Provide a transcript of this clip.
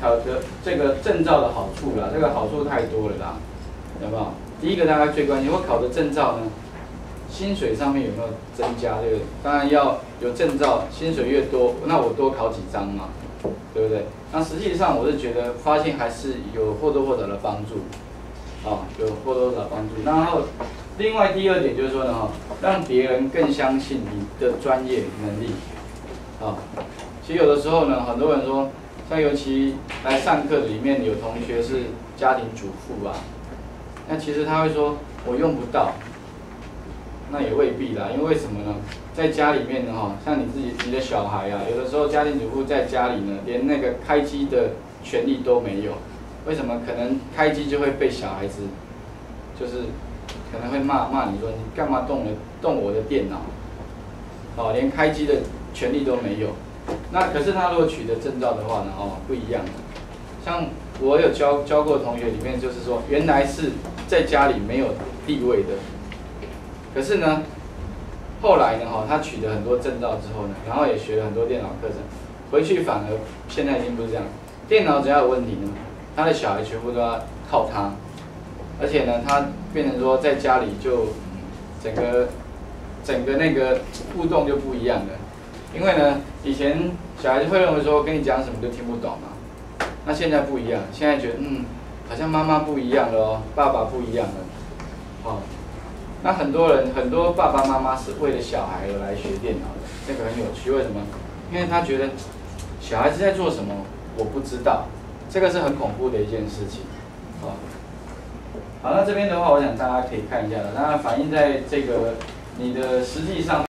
考的这个证照的好处啦，这个好处太多了啦，有没有？第一个大家最关心，我考的证照呢，薪水上面有没有增加？对不对？当然要有证照，薪水越多，那我多考几张嘛，对不对？那实际上我是觉得发现还是有或多或少的帮助，有或多或少帮助。然后另外第二点就是说呢，让别人更相信你的专业能力，其实有的时候呢，很多人说，像尤其来上课里面有同学是家庭主妇啊，那其实他会说我用不到，那也未必啦，因为为什么呢？在家里面呢，像你的小孩啊，有的时候家庭主妇在家里呢，连那个开机的权利都没有，为什么？可能开机就会被小孩子，就是可能会骂你说你干嘛动我的电脑，连开机的权利都没有。那可是他如果取得证照的话呢，不一样。像我有教过同学里面，就是说原来是在家里没有地位的，可是呢，后来呢，他取得很多证照之后呢，然后也学了很多电脑课程，回去反而现在已经不是这样，电脑只要有问题呢，他的小孩全部都要靠他，而且呢，他变成说在家里就整个那个互动就不一样了。因为呢，以前小孩子会认为说跟你讲什么都听不懂嘛，那现在不一样，现在觉得好像妈妈不一样了哦，爸爸不一样了，那很多爸爸妈妈是为了小孩而来学电脑的，这个很有趣，为什么？因为他觉得小孩子在做什么我不知道，这个是很恐怖的一件事情，好，那这边的话，我想大家可以看一下了，那反映在这个你的实际上。